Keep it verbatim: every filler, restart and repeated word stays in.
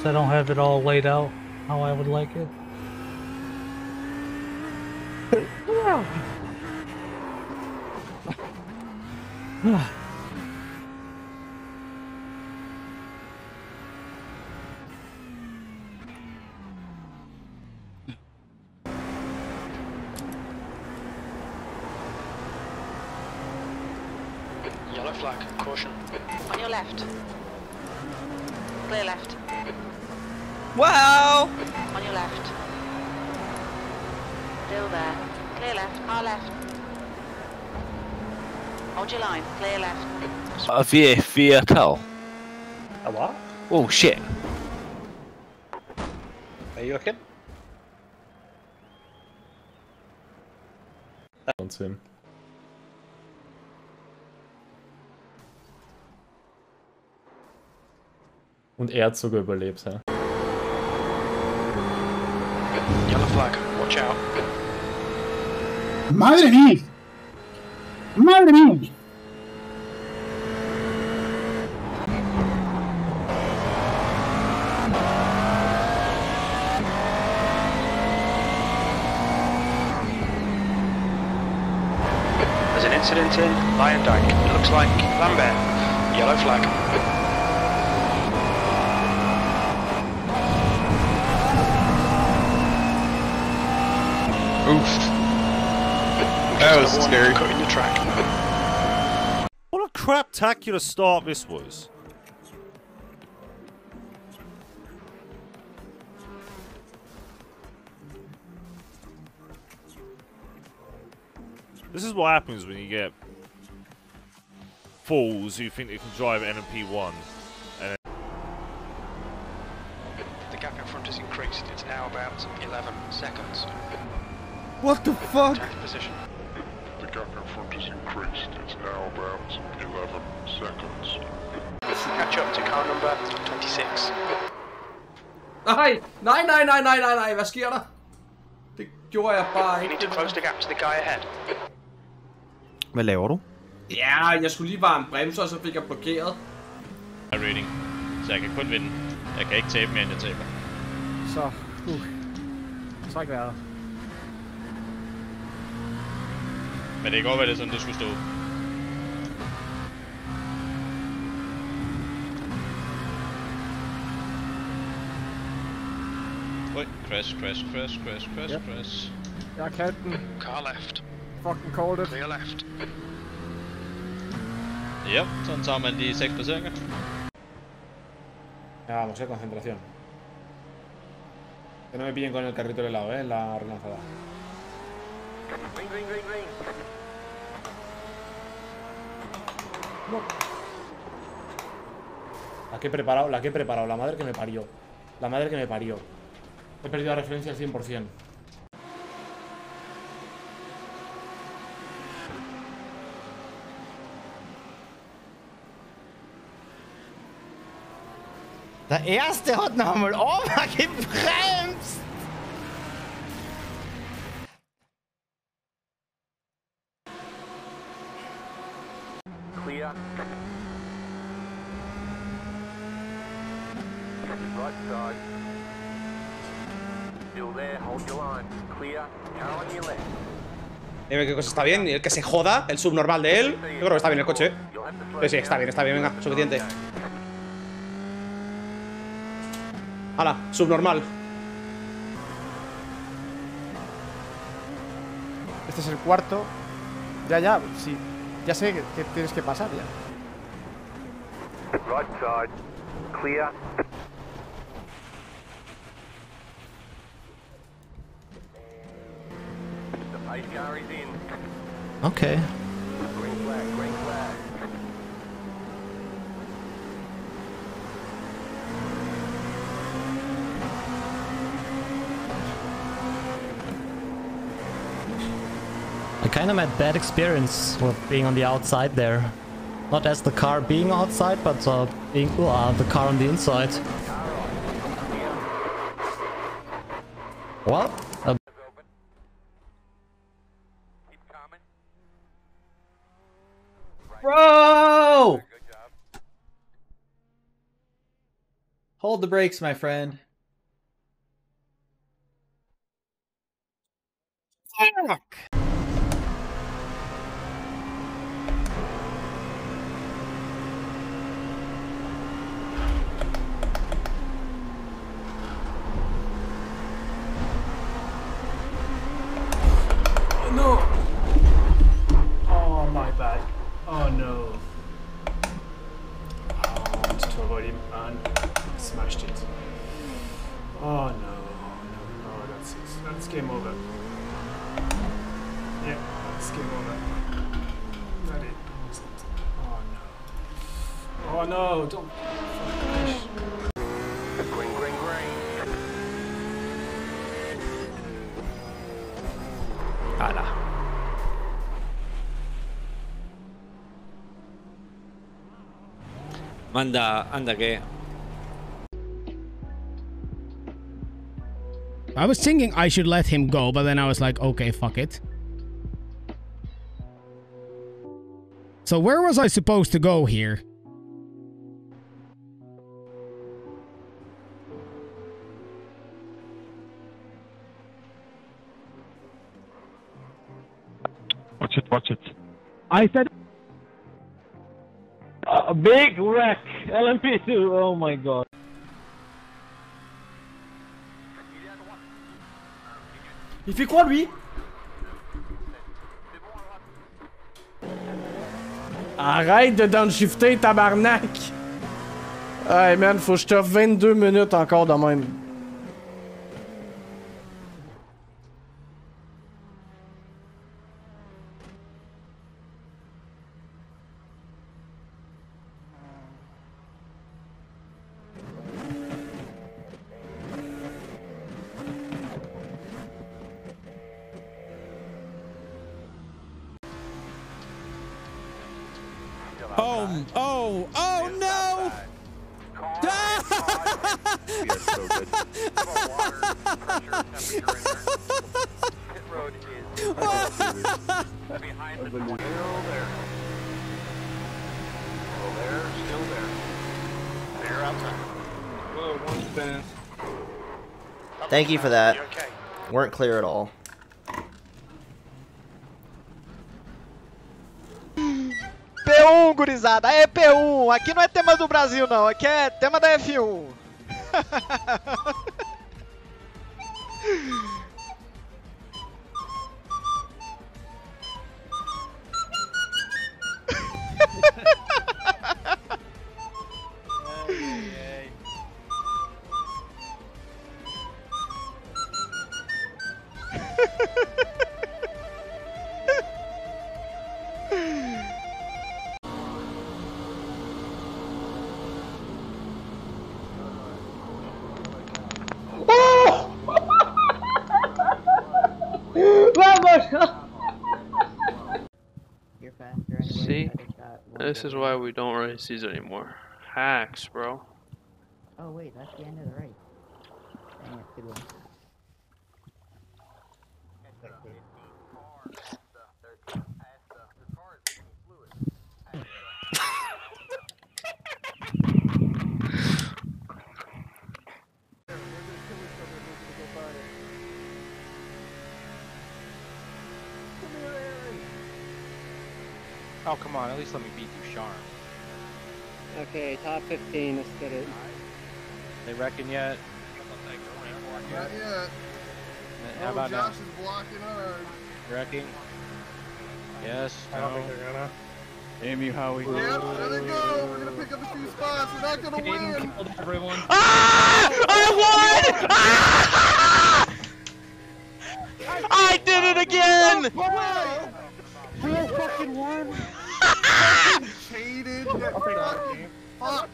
I don't have it all laid out how I would like it. Yellow flag, caution. On your left. Clear left. Wow! On your left. Still there. Clear left. Our left. Hold your line. Clear left. A ve vehicle. A what? Oh shit. Are you okay? Und Sim. Und er hat sogar überlebt, hä? Yellow flag, watch out. ¡Madre mía! ¡Madre mía! There's an incident in Lyondike. It looks like Lambert. Yellow flag. Oof. That was scary. Cutting the track. What a crap-tacular start this was. This is what happens when you get fools who think they can drive N M P one. And The gap in front has increased. It's now about eleven seconds. What the fuck? Attack position. The gap in front has increased. It's now about eleven seconds. Catch up to car number twenty-six. Nej, nej, nej, nej, nej, nej, nej, hvad sker der? Det gjorde jeg bare You ikke. need to close the gap to the guy ahead. Hvad laver du? Ja, jeg skulle lige varme bremser, og så fik jeg blokeret. Rating. Så jeg kan kun vinde. Jeg kan ikke tabe mere, end jeg taber. Så, uh. Så ikke været. Men det kan godt være, det er sådan, det skulle stå. Oj, crash, crash, crash, crash, crash, Yep. crash. Jeg har kaldt den. Car left. Fucking called it. Clear left. Ja, sådan tager man de seks placeringer. Ya vamos, eh, concentración. Que no me pillen con el carrito de lado, eh, en la relanzada. Green, green, green, green. No. La que he preparado, la que he preparado, la madre que me parió. La madre que me parió. He perdido la referencia al cien por cien. Der erste hat noch einmal oben gebremst! Clear. Right side. Still there, hold your line. Clear. Car on your left. Dime qué cosa está bien, y el que se joda, el subnormal de él. Yo creo que está bien el coche. Sí, sí, está bien, está bien, venga, suficiente. Hala, subnormal. Este es el cuarto. Ya, ya, sí. Ya sé que, que tienes que pasar ya. Right side. Clear. The pace car is in. Okay. Green flag, green flag. I kind of had bad experience with being on the outside there. Not as the car being outside, but uh, being uh, the car on the inside. What? Uh, Bro! Hold the brakes, my friend. Fuck! No! Oh, my bad. Oh no. Oh, I wanted to avoid him and smashed it. Oh no, no, no, that's it. That's game over. Yeah, that's game over. That is it. Oh no. Oh no, don't. Green, green, green. Ala. Anda, anda que. I was thinking I should let him go, but then I was like, okay, fuck it. So where was I supposed to go here? Watch it, watch it. I said a big wreck. L M P two. Oh my god. Il fait quoi lui? Arrête de downshifter, tabarnak! Hey man, faut que je t'offre vingt-deux minutes encore de même. Oh, oh, oh no! Thank you for that. Weren't clear at all. P um, gurizada! É P um! Aqui não é tema do Brasil, não. Aqui é tema da F um. See? This is why we don't race these anymore. Hacks, bro. Oh wait, that's the end of the race. Dang it, good one. Oh, come on, at least let me beat you, Charm. Okay, top fifteen, let's get it. They wrecking yet? Not yet. How oh, about Josh now? is blocking hard. Wrecking? Yes, I no. don't think they're gonna. Damn you, Howie. Yep, there they go. We're gonna pick up a few spots. We're not gonna win. Everyone. Ah! I won! Ah! I did it again! We fucking won. Cheated. Fuck.